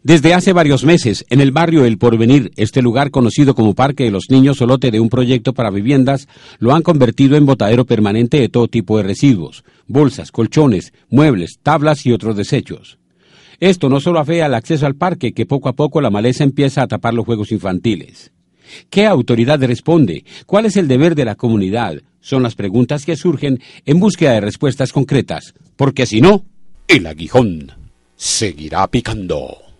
Desde hace varios meses, en el barrio El Porvenir, este lugar conocido como Parque de los Niños o lote de un proyecto para viviendas, lo han convertido en botadero permanente de todo tipo de residuos, bolsas, colchones, muebles, tablas y otros desechos. Esto no solo afea el acceso al parque, que poco a poco la maleza empieza a tapar los juegos infantiles. ¿Qué autoridad responde? ¿Cuál es el deber de la comunidad? Son las preguntas que surgen en búsqueda de respuestas concretas, porque si no, el aguijón seguirá picando.